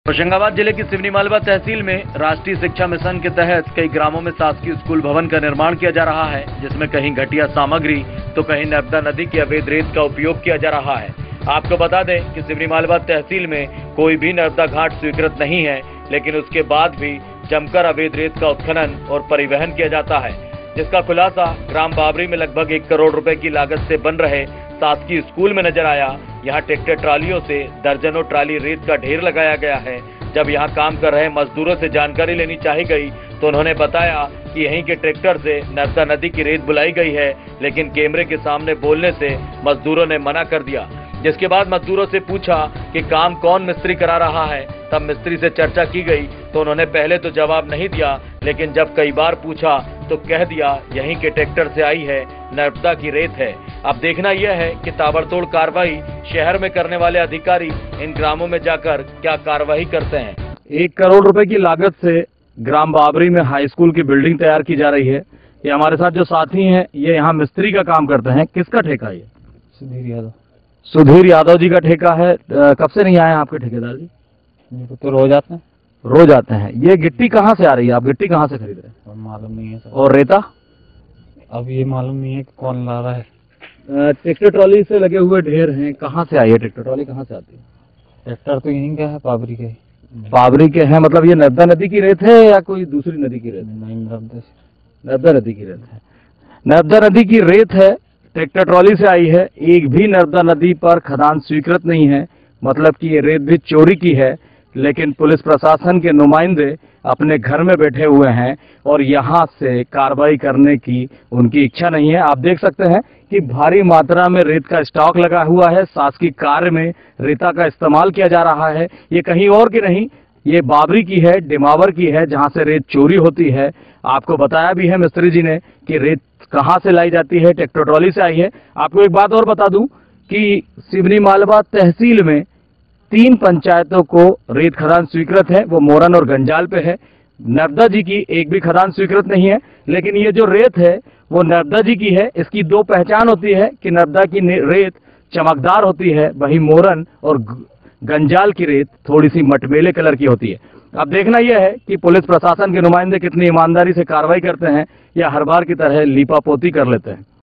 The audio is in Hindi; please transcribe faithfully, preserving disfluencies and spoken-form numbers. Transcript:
होशंगाबाद जिले की सिवनी मालवा तहसील में राष्ट्रीय शिक्षा मिशन के तहत कई ग्रामों में शासकीय स्कूल भवन का निर्माण किया जा रहा है, जिसमें कहीं घटिया सामग्री तो कहीं नर्मदा नदी की अवैध रेत का उपयोग किया जा रहा है। आपको बता दें कि सिवनी मालवा तहसील में कोई भी नर्मदा घाट स्वीकृत नहीं है, लेकिन उसके बाद भी जमकर अवैध रेत का उत्खनन और परिवहन किया जाता है, जिसका खुलासा ग्राम बाबरी में लगभग एक करोड़ रुपए की लागत से बन रहे शासकीय स्कूल में नजर आया। यहाँ ट्रैक्टर ट्रालियों से दर्जनों ट्राली रेत का ढेर लगाया गया है। जब यहाँ काम कर रहे मजदूरों से जानकारी लेनी चाही गई तो उन्होंने बताया कि यहीं के ट्रैक्टर से नर्मदा नदी की रेत बुलाई गई है, लेकिन कैमरे के सामने बोलने से मजदूरों ने मना कर दिया। जिसके बाद मजदूरों से पूछा कि काम कौन मिस्त्री करा रहा है। तब मिस्त्री से चर्चा की गई तो उन्होंने पहले तो जवाब नहीं दिया, लेकिन जब कई बार पूछा तो कह दिया यहीं के ट्रैक्टर से आई है, नर्मदा की रेत है। अब देखना यह है कि ताबड़तोड़ कार्रवाई शहर में करने वाले अधिकारी इन ग्रामों में जाकर क्या कार्रवाई करते हैं। एक करोड़ रुपए की लागत से ग्राम बाबरी में हाई स्कूल की बिल्डिंग तैयार की जा रही है। ये हमारे साथ जो साथी हैं ये यहाँ मिस्त्री का काम करते हैं। किसका ठेका है ये? सुधीर यादव। सुधीर यादव जी का ठेका है। कब से नहीं आए हैं आपके ठेकेदार जी? तो रोज आते हैं। रोज आते हैं। ये गिट्टी कहाँ से आ रही है? आप गिट्टी कहाँ से खरीद रहे हैं? मालूम नहीं है सर। और रेता? अब ये मालूम नहीं है कि कौन ला रहा है। ट्रैक्टर ट्रॉली से लगे हुए ढेर हैं, कहाँ से आई है ट्रैक्टर ट्रॉली? कहाँ से आती है? ट्रैक्टर तो यहीं का है, बाबरी के। बाबरी के हैं, मतलब ये नर्मदा नदी की रेत है या कोई दूसरी नदी की रेत? नहीं, नर्मदा से। नर्मदा नदी की रेत है। नर्मदा नदी की रेत है, ट्रैक्टर ट्रॉली से आई है। एक भी नर्मदा नदी पर खदान स्वीकृत नहीं है, मतलब कि ये रेत भी चोरी की है। लेकिन पुलिस प्रशासन के नुमाइंदे अपने घर में बैठे हुए हैं और यहाँ से कार्रवाई करने की उनकी इच्छा नहीं है। आप देख सकते हैं कि भारी मात्रा में रेत का स्टॉक लगा हुआ है। शासकीय कार्य में रेता का इस्तेमाल किया जा रहा है। ये कहीं और की नहीं, ये बाबरी की है, डिमावर की है, जहाँ से रेत चोरी होती है। आपको बताया भी है मिस्त्री जी ने कि रेत कहाँ से लाई जाती है, ट्रैक्टर ट्रॉली से आई है। आपको एक बात और बता दूं कि सिवनी मालवा तहसील में तीन पंचायतों को रेत खदान स्वीकृत है, वो मोरन और गंजाल पे है। नर्मदा जी की एक भी खदान स्वीकृत नहीं है, लेकिन ये जो रेत है वो नर्मदा जी की है। इसकी दो पहचान होती है कि नर्मदा की रेत चमकदार होती है, वही मोरन और गंजाल की रेत थोड़ी सी मटमेले कलर की होती है। अब देखना यह है कि पुलिस प्रशासन के नुमाइंदे कितनी ईमानदारी से कार्रवाई करते हैं या हर बार की तरह लीपापोती कर लेते हैं।